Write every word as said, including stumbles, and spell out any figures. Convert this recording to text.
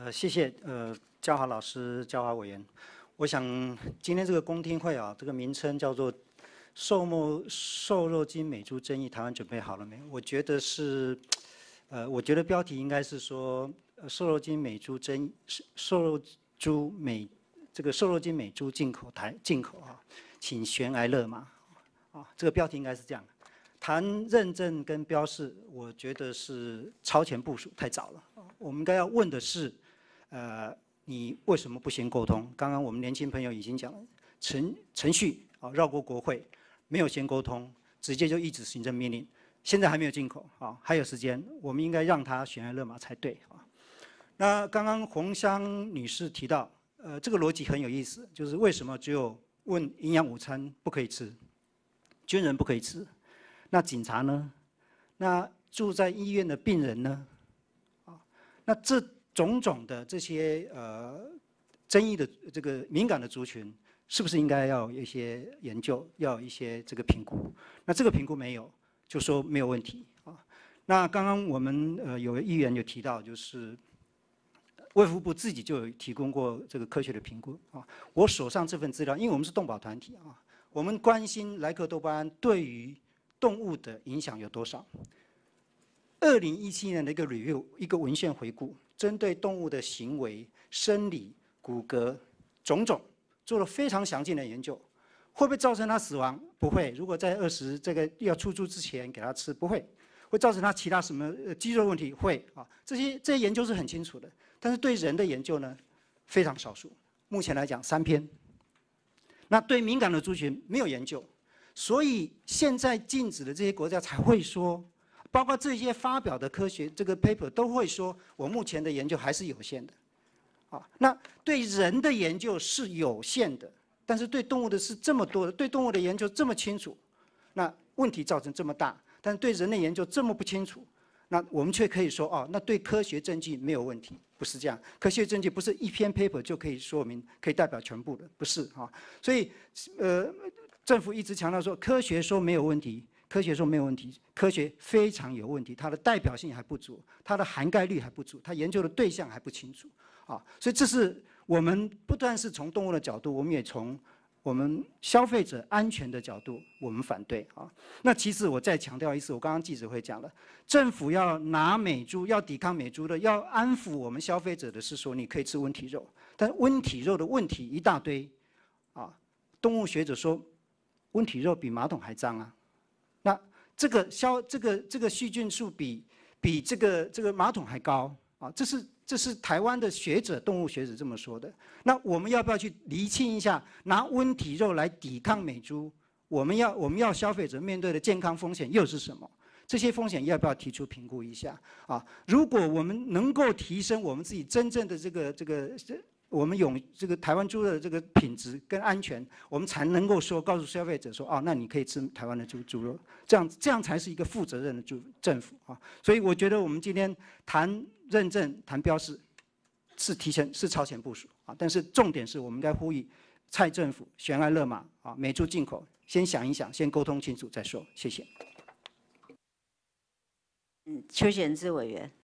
呃，谢谢呃嘉华老师、嘉华委员。我想今天这个公听会啊，这个名称叫做“瘦肉瘦肉精美猪争议，台湾准备好了没”？我觉得是，呃，我觉得标题应该是说“瘦肉精美猪争瘦肉猪美这个瘦肉精美猪进口台进口啊，请悬崖勒马啊，这个标题应该是这样。谈认证跟标示，我觉得是超前部署，太早了。我们应该要问的是，呃，你为什么不先沟通？刚刚我们年轻朋友已经讲了，程程序啊绕过国会，没有先沟通，直接就一纸行政命令，现在还没有进口啊，还有时间，我们应该让他悬崖勒马才对啊。那刚刚洪香女士提到，呃，这个逻辑很有意思，就是为什么只有问营养午餐不可以吃，军人不可以吃？那警察呢？那住在医院的病人呢？啊，那这种种的这些呃争议的这个敏感的族群，是不是应该要有一些研究，要有一些这个评估？那这个评估没有，就说没有问题啊。那刚刚我们呃有议员有提到，就是卫福部自己就有提供过这个科学的评估啊。我手上这份资料，因为我们是动保团体啊，我们关心莱克多巴胺对于动物的影响有多少？二零一七年的一个 review， 一个文献回顾，针对动物的行为、生理、骨骼种种，做了非常详尽的研究。会不会造成它死亡？不会。如果在二十这个要出猪之前给它吃，不会。会造成它其他什么呃肌肉问题？会啊。这些这些研究是很清楚的。但是对人的研究呢，非常少数。目前来讲，三篇。那对敏感的族群没有研究。所以现在禁止的这些国家才会说，包括这些发表的科学这个 paper 都会说，我目前的研究还是有限的，啊，那对人的研究是有限的，但是对动物的是这么多的，对动物的研究这么清楚，那问题造成这么大，但是对人的研究这么不清楚，那我们却可以说，哦，那对科学证据没有问题，不是这样，科学证据不是一篇 paper 就可以说明，可以代表全部的，不是啊，所以，呃。政府一直强调说，科学说没有问题，科学说没有问题，科学非常有问题，它的代表性还不足，它的涵盖率还不足，它研究的对象还不清楚，啊，所以这是我们不但是从动物的角度，我们也从我们消费者安全的角度，我们反对啊。那其次我再强调一次，我刚刚记者会讲了，政府要拿美猪，要抵抗美猪的，要安抚我们消费者的是说，你可以吃温体肉，但温体肉的问题一大堆，啊，动物学者说。温体肉比马桶还脏啊！那这个消这个这个细菌数比比这个这个马桶还高啊！这是这是台湾的学者动物学者这么说的。那我们要不要去厘清一下，拿温体肉来抵抗美猪？我们要我们要消费者面对的健康风险又是什么？这些风险要不要提出评估一下啊？如果我们能够提升我们自己真正的这个这个。我们有这个台湾猪的这个品质跟安全，我们才能够说告诉消费者说，哦，那你可以吃台湾的猪猪肉，这样这样才是一个负责任的猪政府啊。所以我觉得我们今天谈认证、谈标示，是提前是超前部署啊。但是重点是我们应该呼吁蔡政府悬崖勒马啊，美猪进口先想一想，先沟通清楚再说。谢谢。 嗯，邱显智委员。